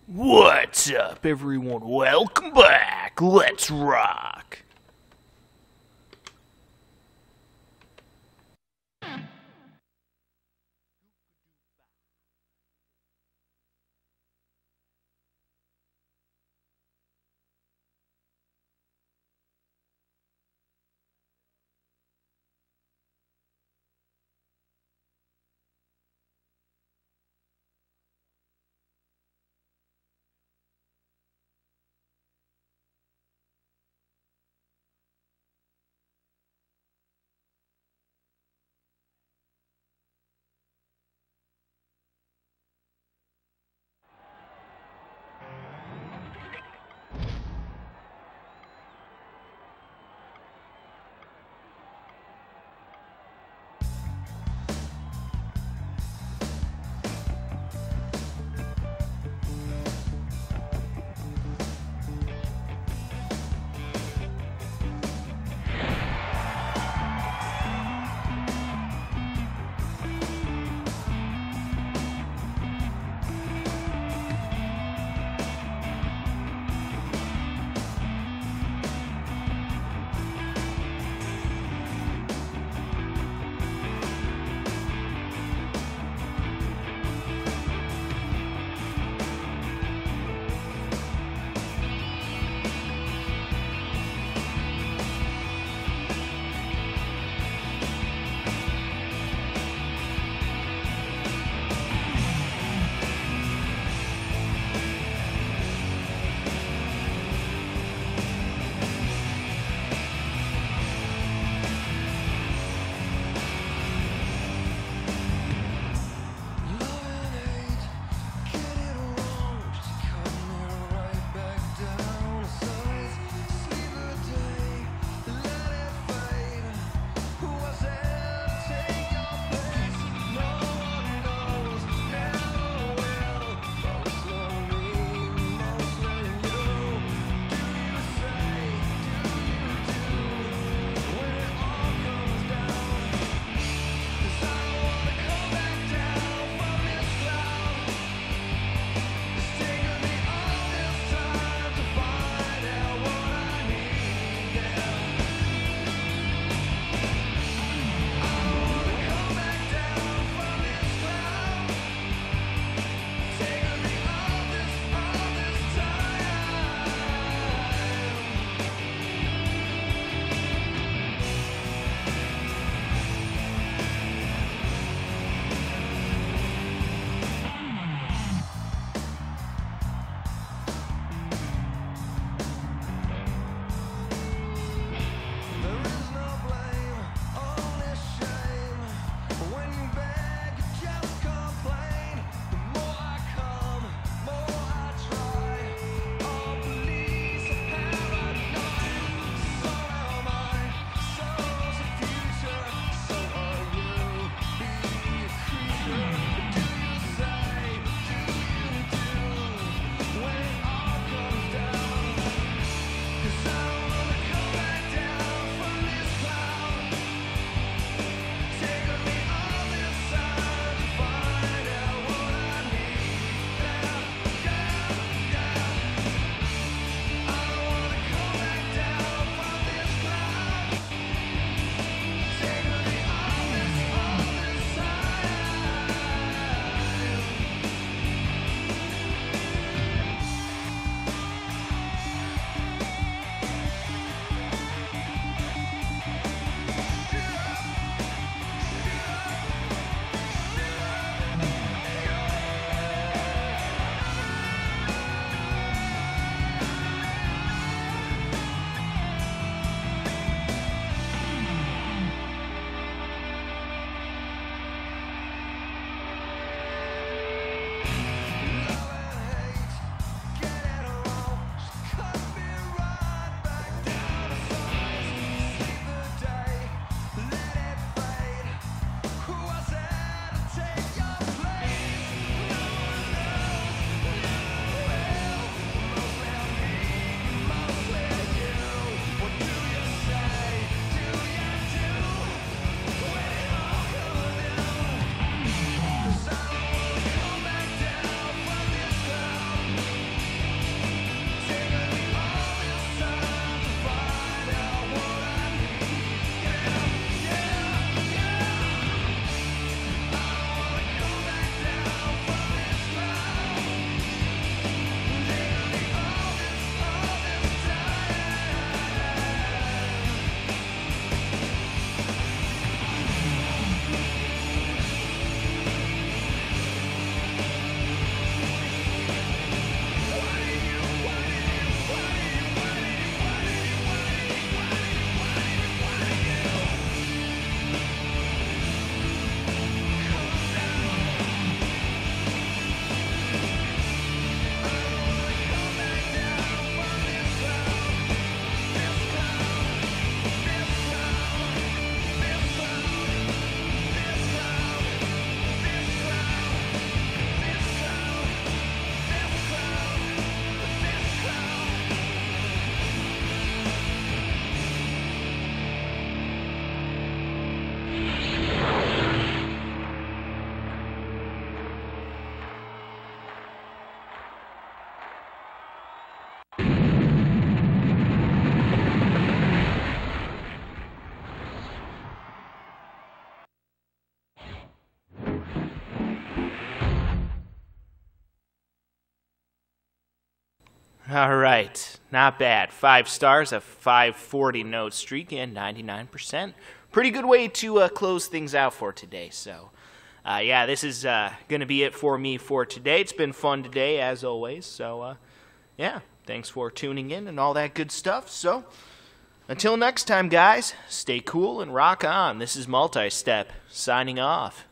What's up, everyone? Welcome back. Let's rock. All right, not bad. 5 stars, a 540 note streak, and 99%. Pretty good way to close things out for today. So, yeah, this is going to be it for me for today. It's been fun today, as always. So, yeah, thanks for tuning in and all that good stuff. So, until next time, guys, stay cool and rock on. This is Multi-Step, signing off.